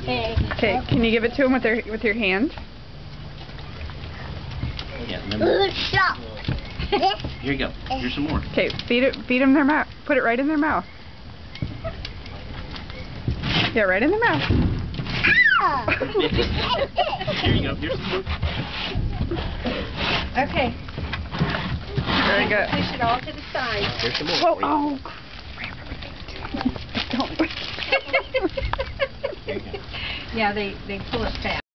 Okay, can you give it to him with your hand? Yeah, remember? Here you go. Here's some more. Okay, feed them their mouth. Put it right in their mouth. Yeah, right in their mouth. Here you go. Here's some more. Okay. Very good. Push it all to the side. Here's some more. Whoa, oh, crap. Don't. There you go. Yeah, they pull it fast.